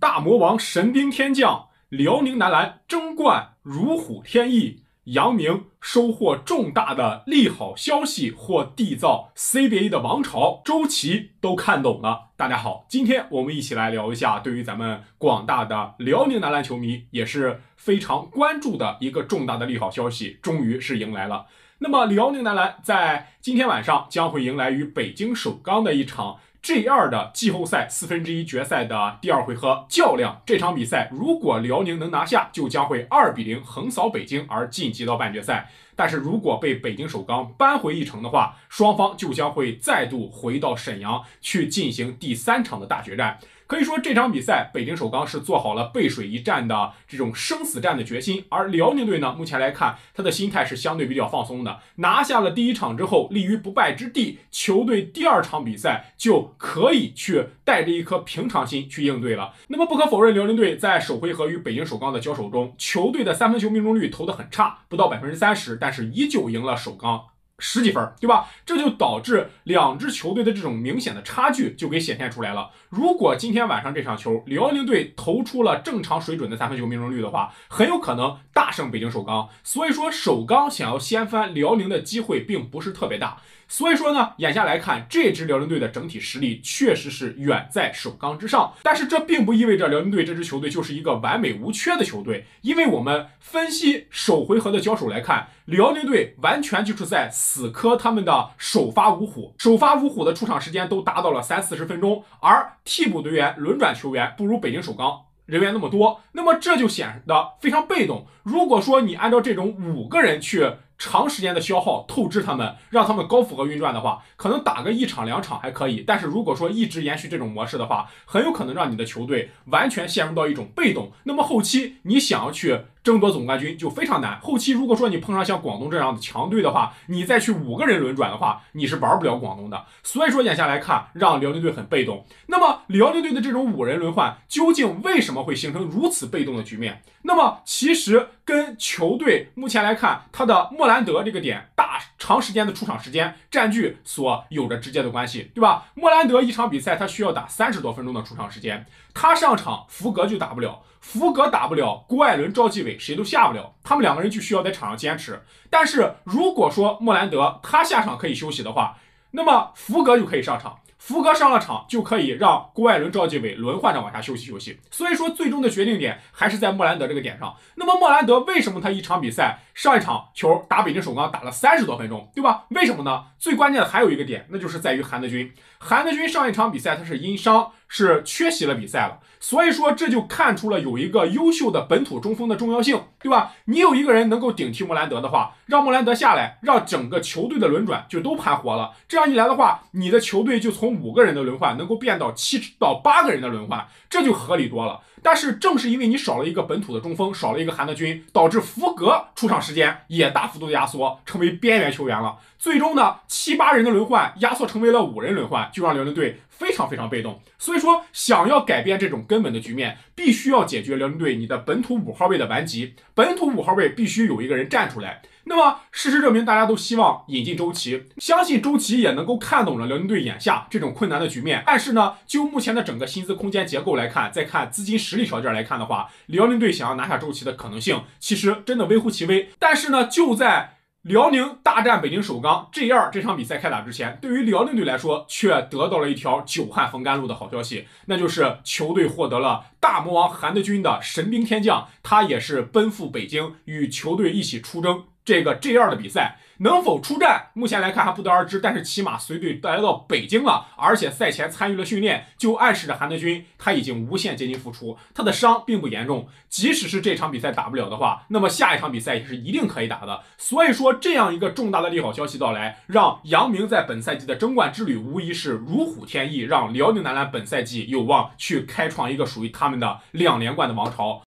大魔王神兵天降，辽宁男篮争冠如虎添翼，杨明收获重大的利好消息或缔造 CBA 的王朝，周琦都看懂了。大家好，今天我们一起来聊一下对于咱们广大的辽宁男篮球迷也是非常关注的一个重大的利好消息，终于是迎来了。那么辽宁男篮在今天晚上将会迎来与北京首钢的一场G2 的季后赛1/4决赛的第二回合较量。这场比赛如果辽宁能拿下，就将会2-0横扫北京而晋级到半决赛。但是如果被北京首钢扳回一城的话，双方就将会再度回到沈阳去进行第3场的大决战。可以说这场比赛北京首钢是做好了背水一战的这种生死战的决心，而辽宁队呢，目前来看他的心态是相对比较放松的，拿下了第1场之后立于不败之地，球队第2场比赛就可以去带着一颗平常心去应对了。那么不可否认，辽宁队在首回合与北京首钢的交手中，球队的3分球命中率投得很差，不到30%，但是依旧赢了首钢10几分，对吧？这就导致两支球队的这种明显的差距就给显现出来了。如果今天晚上这场球辽宁队投出了正常水准的3分球命中率的话，很有可能大胜北京首钢。所以说首钢想要掀翻辽宁的机会并不是特别大。所以说呢，眼下来看，这支辽宁队的整体实力确实是远在首钢之上。但是这并不意味着辽宁队这支球队就是一个完美无缺的球队，因为我们分析首回合的交手来看，辽宁队完全就是在死磕他们的首发五虎的出场时间都达到了30-40分钟，而替补队员轮转球员不如北京首钢人员那么多，那么这就显得非常被动。如果说你按照这种5个人去长时间的消耗透支他们，让他们高负荷运转的话，可能打个1场2场还可以，但是如果说一直延续这种模式的话，很有可能让你的球队完全陷入到一种被动，那么后期你想要去争夺总冠军就非常难。后期如果说你碰上像广东这样的强队的话，你再去5个人轮转的话，你是玩不了广东的。所以说眼下来看，让辽宁队很被动。那么辽宁队的这种5人轮换究竟为什么会形成如此被动的局面？那么其实跟球队目前来看他的莫兰德这个点长时间的出场时间占据所有着直接的关系，对吧？莫兰德一场比赛他需要打30多分钟的出场时间，他上场福格就打不了，福格打不了，郭艾伦、赵继伟谁都下不了，他们2个人就需要在场上坚持。但是如果说莫兰德他下场可以休息的话，那么福格就可以上场，福格上了场就可以让郭艾伦、赵继伟轮换着往下休息。所以说最终的决定点还是在莫兰德这个点上。那么莫兰德为什么他一场比赛上一场球打北京首钢打了30多分钟，对吧？为什么呢？最关键的还有一个点，那就是在于韩德君。韩德君上一场比赛他是因伤是缺席了比赛了，所以说这就看出了有一个优秀的本土中锋的重要性，对吧？你有一个人能够顶替莫兰德的话，让莫兰德下来，让整个球队的轮转就都盘活了。这样一来的话，你的球队就从5个人的轮换能够变到7到8个人的轮换，这就合理多了。但是正是因为你少了一个本土的中锋，少了一个韩德君，导致福格出场时间也大幅度的压缩，成为边缘球员了。最终呢，7、8人的轮换压缩成为了5人轮换，就让辽宁队非常被动。所以说想要改变这种根本的局面，必须要解决辽宁队你的本土5号位的顽疾，本土5号位必须有一个人站出来。那么事实证明，大家都希望引进周琦，相信周琦也能够看懂了辽宁队眼下这种困难的局面。但是呢，就目前的整个薪资空间结构来看，再看资金实力条件来看的话，辽宁队想要拿下周琦的可能性其实真的微乎其微。但是呢，就在辽宁大战北京首钢 G2 这场比赛开打之前，对于辽宁队来说却得到了一条久旱逢甘露的好消息，那就是球队获得了大魔王韩德君的神兵天降，他也是奔赴北京与球队一起出征这个 G2 的比赛。能否出战目前来看还不得而知，但是起码随队来到北京了，而且赛前参与了训练，就暗示着韩德君他已经无限接近复出，他的伤并不严重，即使是这场比赛打不了的话，那么下一场比赛也是一定可以打的。所以说这样一个重大的利好消息到来，让杨明在本赛季的争冠之旅无疑是如虎添翼，让辽宁男篮本赛季有望去开创一个属于他们的2连冠的王朝。